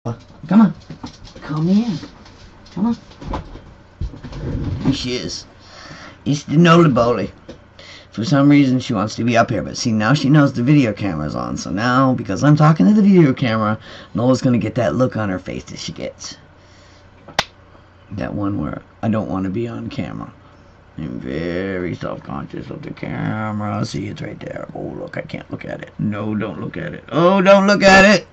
Come on. Come here. Come on. Here she is. It's the Nola Bowley. For some reason, she wants to be up here. But see, now she knows the video camera's on. So now, because I'm talking to the video camera, Nola's going to get that look on her face that she gets. That one where I don't want to be on camera. I'm very self-conscious of the camera. See, it's right there. Oh, look, I can't look at it. No, don't look at it. Oh, don't look at it.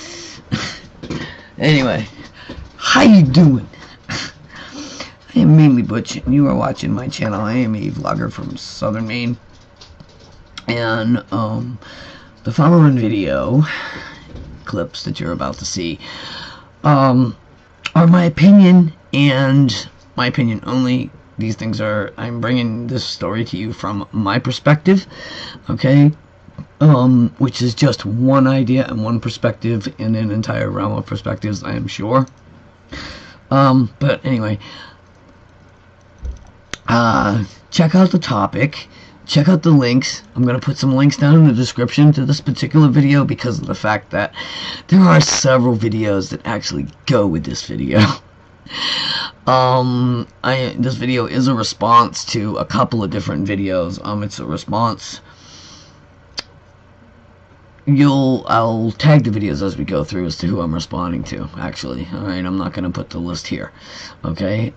Anyway, how you doing? I am Mainly Butch, and you are watching my channel. I am a vlogger from Southern Maine, and the following video clips that you're about to see are my opinion, and my opinion only. These things are, I'm bringing this story to you from my perspective, okay? Which is just one idea and one perspective in an entire realm of perspectives, I am sure. But anyway, check out the topic, check out the links. I'm going to put some links down in the description to this particular video because of the fact that there are several videos that actually go with this video. This video is a response to a couple of different videos. It's a response. I'll tag the videos as we go through as to who I'm responding to, actually. Alright, I'm not gonna put the list here. Okay,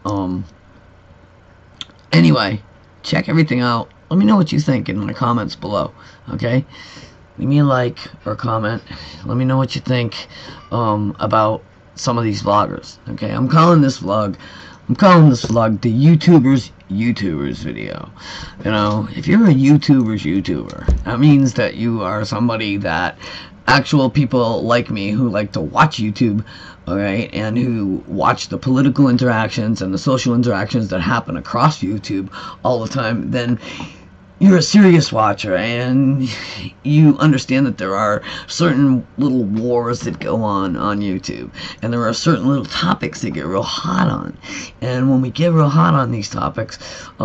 anyway, check everything out. Let me know what you think in the comments below. Okay? Leave me a like or comment. Let me know what you think about some of these vloggers. Okay, I'm calling this vlog the YouTubers video. You know, if you're a YouTuber, that means that you are somebody that actual people like me who like to watch YouTube, alright, and who watch the political interactions and the social interactions that happen across YouTube all the time, then you're a serious watcher, and you understand that there are certain little wars that go on YouTube, and there are certain little topics that get real hot on, and when we get real hot on these topics,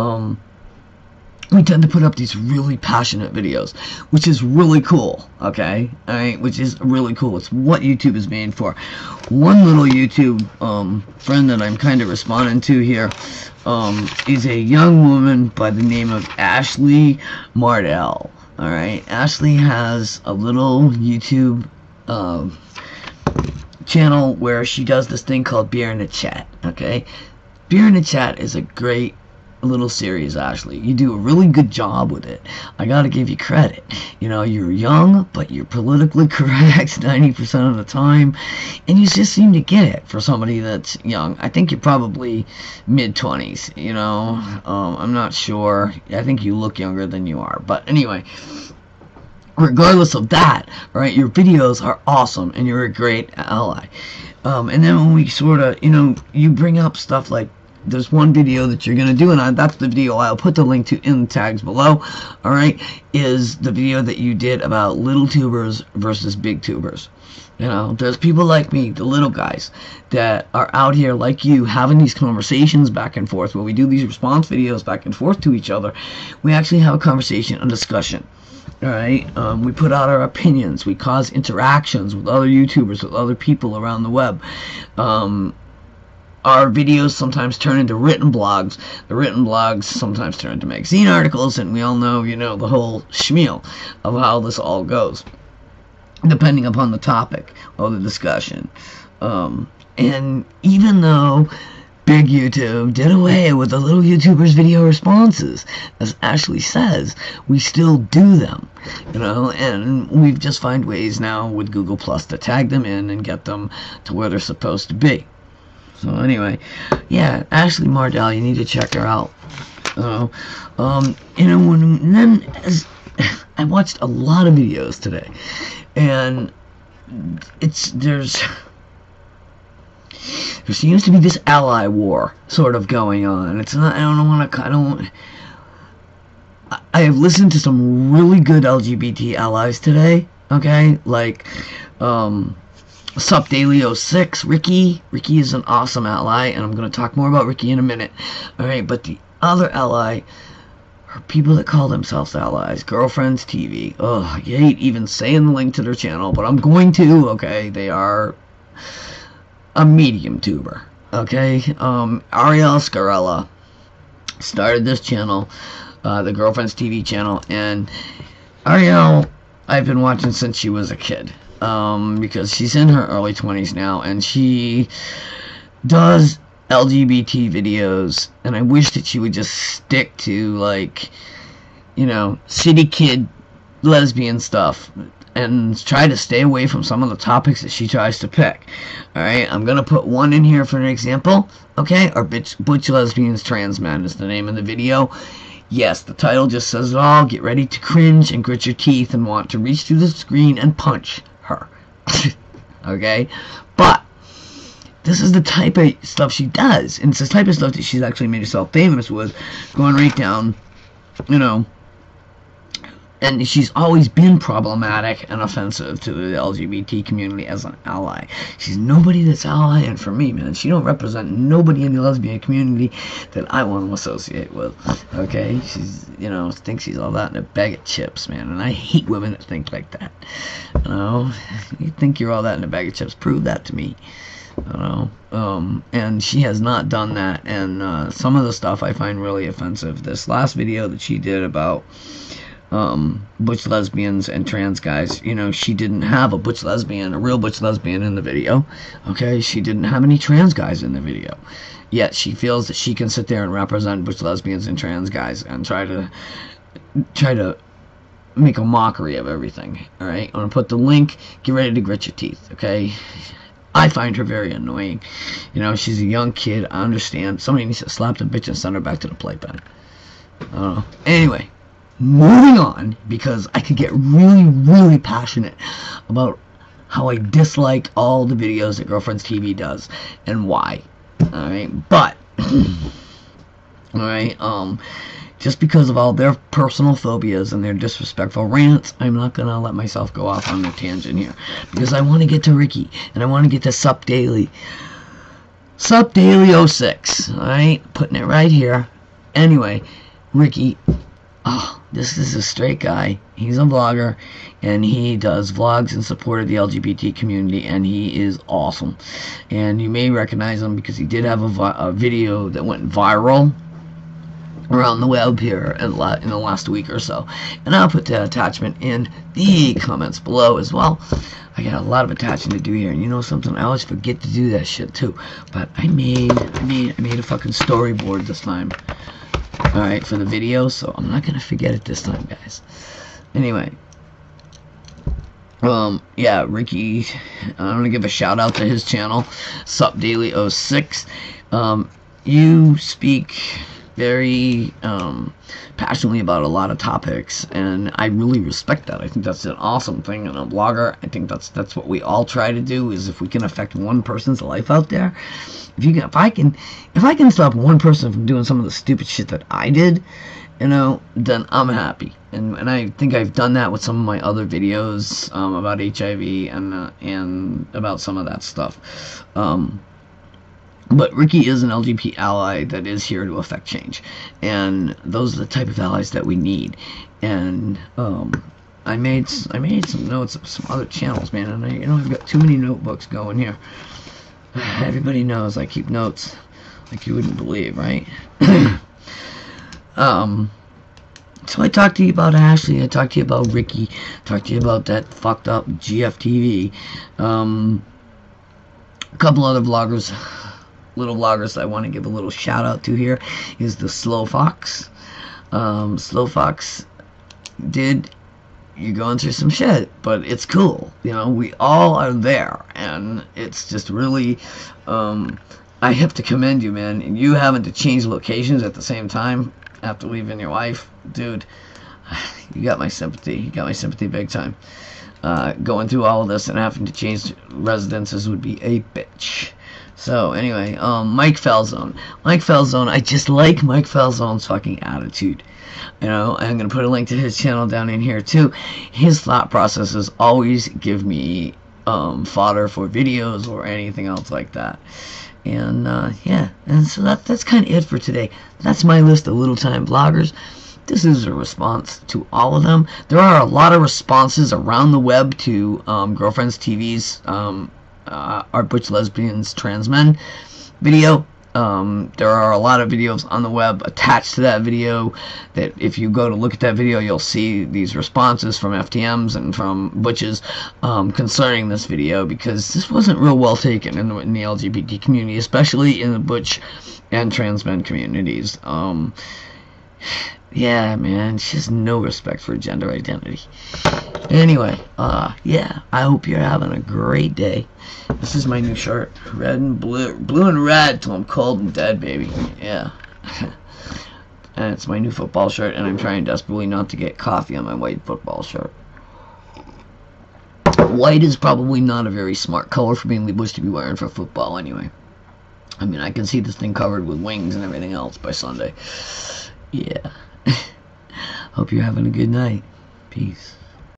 we tend to put up these really passionate videos, which is really cool, okay? Alright, which is really cool. It's what YouTube is made for. One little YouTube friend that I'm kind of responding to here is a young woman by the name of Ashley Mardell. Alright, Ashley has a little YouTube channel where she does this thing called Beer in a Chat, okay? Beer in a Chat is a great little series, Ashley. You do a really good job with it. I gotta give you credit. You know, you're young, but you're politically correct 90% of the time, and you just seem to get it for somebody that's young. I think you're probably mid-20s, you know. I'm not sure. I think you look younger than you are. But anyway, regardless of that, right, your videos are awesome, and you're a great ally. And then when we sort of, you know, you bring up stuff like, there's one video that you're going to do, and that's the video I'll put the link to in the tags below, alright, is the video that you did about little tubers versus big tubers. You know, there's people like me, the little guys, that are out here like you, having these conversations back and forth, where we do these response videos back and forth to each other. We actually have a conversation, a discussion. Alright, we put out our opinions, we cause interactions with other YouTubers, with other people around the web. Our videos sometimes turn into written blogs. The written blogs sometimes turn into magazine articles, and we all know, you know, the whole schmeal of how this all goes, depending upon the topic or the discussion. And even though big YouTube did away with the little YouTubers video responses, as Ashley says, we still do them, you know, and we've just find ways now with Google Plus to tag them in and get them to where they're supposed to be. So anyway, yeah, Ashley Mardell, you need to check her out. You know, I watched a lot of videos today, and there seems to be this ally war sort of going on. It's not. I have listened to some really good LGBT allies today. Okay, like Sup Daily 06, Ricky is an awesome ally, and I'm going to talk more about Ricky in a minute. Alright, but the other ally are people that call themselves allies. Girlfriends TV. Ugh, I hate even saying the link to their channel, but I'm going to, okay? They are a medium tuber. Okay, Ariel Scarella started this channel, the Girlfriends TV channel, and Ariel, I've been watching since she was a kid, because she's in her early 20s now, and she does LGBT videos, and I wish that she would just stick to, like, you know, city kid lesbian stuff, and try to stay away from some of the topics that she tries to pick. Alright, I'm gonna put one in here for an example, okay? Or Butch Lesbians Trans Men is the name of the video. Yes, the title just says it all. Get ready to cringe and grit your teeth and want to reach through the screen and punch her. Okay? But this is the type of stuff she does, and it's the type of stuff that she's actually made herself famous with, going right down, you know. And she's always been problematic and offensive to the LGBT community as an ally. She's nobody that's allying for me, man. She don't represent nobody in the lesbian community that I want to associate with. Okay? She's, you know, thinks she's all that in a bag of chips, man. And I hate women that think like that. You know? You think you're all that in a bag of chips? Prove that to me. You know? And she has not done that. And some of the stuff I find really offensive. This last video that she did about butch lesbians and trans guys, you know, she didn't have a butch lesbian, a real butch lesbian in the video, okay? She didn't have any trans guys in the video, yet she feels that she can sit there and represent butch lesbians and trans guys and try to make a mockery of everything. Alright, I'm gonna put the link. Get ready to grit your teeth, okay? I find her very annoying. You know, she's a young kid, I understand. Somebody needs to slap the bitch and send her back to the playpen. I don't know. Anyway, moving on, because I could get really, really passionate about how I dislike all the videos that Girlfriends TV does and why. Alright, but alright, just because of all their personal phobias and their disrespectful rants, I'm not gonna let myself go off on a tangent here, because I want to get to Ricky, and I want to get to Sup Daily. Sup Daily 06, alright, putting it right here. Anyway, Ricky, oh, this is a straight guy. He's a vlogger, and he does vlogs in support of the LGBT community, and he is awesome. And you may recognize him because he did have a video that went viral around the web here in the last week or so. And I'll put the attachment in the comments below as well. I got a lot of attaching to do here, and you know something? I always forget to do that shit too. But I made a fucking storyboard this time. Alright, for the video, so I'm not gonna forget it this time, guys. Anyway, yeah, Ricky, I'm gonna give a shout out to his channel, Sup Daily 06. You speak very passionately about a lot of topics, and I really respect that. I think that's an awesome thing in a blogger. I think that's what we all try to do, is if we can affect one person's life out there. If I can stop one person from doing some of the stupid shit that I did, you know, then I'm happy. And I think I've done that with some of my other videos about HIV and about some of that stuff. But Ricky is an LGBT ally that is here to affect change, and those are the type of allies that we need. And I made some notes of some other channels, man, and I've got too many notebooks going here. Everybody knows I keep notes like you wouldn't believe, right? So I talked to you about Ashley, I talked to you about Ricky, talked to you about that fucked up GFTV. A couple other vloggers, little vloggers that I want to give a little shout out to here is the Slow Fox. Slow Fox you're going through some shit, but it's cool. You know, we all are there, and it's just really, I have to commend you, man. And you having to change locations at the same time after leaving your wife, dude, you got my sympathy. You got my sympathy big time. Going through all of this and having to change residences would be a bitch. So anyway, Mike Falzone. Mike Falzone, I just like Mike Falzone's fucking attitude. You know, I'm going to put a link to his channel down in here too. His thought processes always give me fodder for videos or anything else like that. And yeah, and so that's kind of it for today. That's my list of little time vloggers. This is a response to all of them. There are a lot of responses around the web to Girlfriends TV's our Butch Lesbians Trans Men video. There are a lot of videos on the web attached to that video that if you go to look at that video, you'll see these responses from FTMs and from Butches concerning this video, because this wasn't real well taken in the LGBT community, especially in the Butch and trans men communities. Yeah, man, she has no respect for gender identity. Anyway, yeah, I hope you're having a great day. This is my new shirt, red and blue and red till I'm cold and dead, baby. Yeah. And it's my new football shirt, and I'm trying desperately not to get coffee on my white football shirt. White is probably not a very smart color for being Bush to be wearing for football anyway. I mean, I can see this thing covered with wings and everything else by Sunday. Yeah. Hope you're having a good night. Peace.